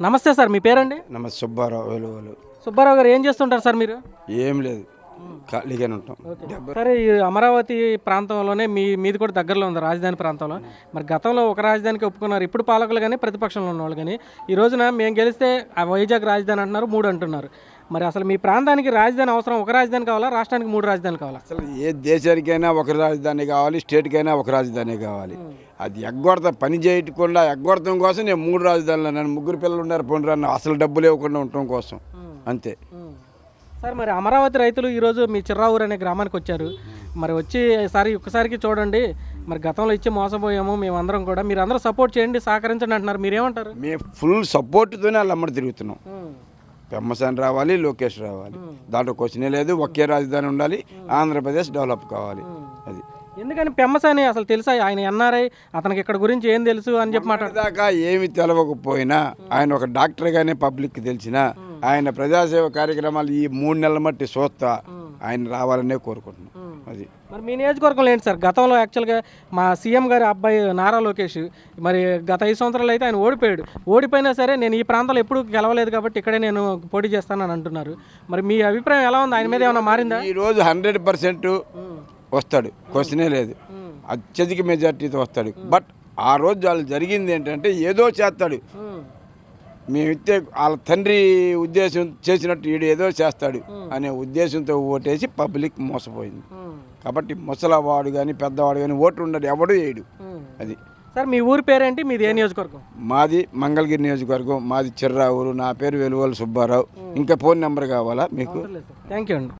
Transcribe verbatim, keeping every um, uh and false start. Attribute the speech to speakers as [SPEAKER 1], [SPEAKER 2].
[SPEAKER 1] నమస్తే సార్, మీ పేరండి?
[SPEAKER 2] నమస్తే సుబ్బారావు వెలువలు.
[SPEAKER 1] సుబ్బారావు గారు ఏం చేస్తుంటారు సార్ మీరు?
[SPEAKER 2] ఏం లేదు, ఖాళీగానే ఉంటాం.
[SPEAKER 1] సరే, ఈ అమరావతి ప్రాంతంలోనే మీ మీది కూడా దగ్గరలో ఉంది, రాజధాని ప్రాంతంలో. మరి గతంలో ఒక రాజధానికి ఒప్పుకున్నారు, ఇప్పుడు పాలకులు కానీ ప్రతిపక్షంలో ఉన్న వాళ్ళు కానీ ఈ రోజున మేము గెలిస్తే ఆ వైజాగ్ రాజధాని అంటున్నారు, మూడు అంటున్నారు. మరి అసలు మీ ప్రాంతానికి రాజధాని అవసరం, ఒక రాజధాని కావాలా, రాష్ట్రానికి మూడు రాజధాని కావాలా?
[SPEAKER 2] అసలు ఏ దేశానికైనా ఒక రాజధాని కావాలి, స్టేట్కైనా ఒక రాజధాని కావాలి. అది ఎగ్గొడత పని చేయకుండా ఎగ్గొడతం కోసం నేను మూడు రాజధానులు నన్ను ముగ్గురు పిల్లలు ఉన్నారు పోండి రాను అసలు డబ్బులు ఇవ్వకుండా ఉండటం కోసం అంతే.
[SPEAKER 1] సార్, మరి అమరావతి రైతులు ఈరోజు మీ చిర్రావూరు అనే గ్రామానికి వచ్చారు. మరి వచ్చి సారి ఒక్కసారికి చూడండి, మరి గతంలో ఇచ్చి మోసపోయాము మేమందరం కూడా, మీరు అందరూ సపోర్ట్ చేయండి, సహకరించండి అంటున్నారు, మీరేమంటారు?
[SPEAKER 2] మేము ఫుల్ సపోర్ట్తోనే అల్లమ్మడి తిరుగుతున్నాం. పెమ్మసాని రావాలి, లోకేష్ రావాలి, దాంట్లో క్వశ్చనే లేదు. ఒకే రాజధాని ఉండాలి, ఆంధ్రప్రదేశ్ డెవలప్ కావాలి. అది
[SPEAKER 1] ఎందుకని పెమ్మసాని అసలు తెలుసా? ఆయన ఎన్ఆర్ఐ, అతనికి ఇక్కడ గురించి ఏం తెలుసు అని చెప్పి
[SPEAKER 2] మాట్లాడదాకా ఏమి తెలవకపోయినా ఆయన ఒక డాక్టర్గానే పబ్లిక్కి తెలిసిన ఆయన ప్రజాసేవ కార్యక్రమాలు ఈ మూడు నెలల మట్టి చూస్తా ఆయన రావాలనే కోరుకుంటున్నాం. అది
[SPEAKER 1] మరి మీ నియోజకవర్గంలో ఏంటి సార్? గతంలో యాక్చువల్గా మా సీఎం గారి అబ్బాయి నారా లోకేష్ మరి గత ఐదు సంవత్సరాలు అయితే ఆయన ఓడిపోయాడు. ఓడిపోయినా సరే నేను ఈ ప్రాంతంలో ఎప్పుడు గెలవలేదు కాబట్టి ఇక్కడే నేను పోటీ చేస్తానని అంటున్నారు. మరి మీ అభిప్రాయం ఎలా ఉంది? ఆయన మీద ఏమైనా మారిందా?
[SPEAKER 2] ఈరోజు హండ్రెడ్ పర్సెంట్ వస్తాడు, క్వశ్చనే లేదు, అత్యధిక మెజార్టీతో వస్తాడు. బట్ ఆ రోజు వాళ్ళు జరిగింది ఏంటంటే ఏదో చేస్తాడు, మేమిస్తే వాళ్ళ తండ్రి ఉద్దేశం చేసినట్టు వీడు ఏదో చేస్తాడు అనే ఉద్దేశంతో ఓటేసి పబ్లిక్ మోసపోయింది. కాబట్టి ముసలవాడు కానీ పెద్దవాడు కానీ ఓటు ఉండడు, ఎవడు వేయడు. అది
[SPEAKER 1] సార్, మీ ఊరి పేరేంటి? మీది ఏ నియోజకవర్గం?
[SPEAKER 2] మాది మంగళగిరి నియోజకవర్గం, మాది చిర్రావూరు. నా పేరు వెలువల సుబ్బారావు. ఇంకా ఫోన్ నెంబర్ కావాలా మీకు?
[SPEAKER 1] థ్యాంక్ యూ అండి.